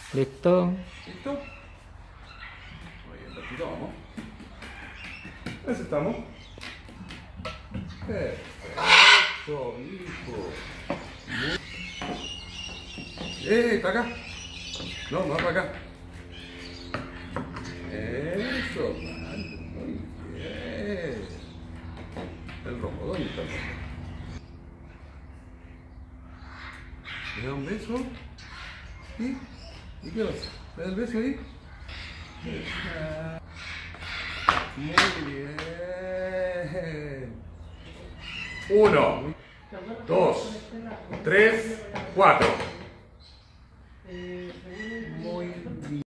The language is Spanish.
Listo. ¿Listo? Muy bien, perfecto, vamos. Eso estamos. Perfecto, hijo. Está acá. No, más para acá. Eso, vale, muy bien. El rojo, ¿dónde está el rojo? ¿Me da un beso? ¿Y qué vas? ¿Me da el beso ahí? Muy bien. 1, 2, 3, 4.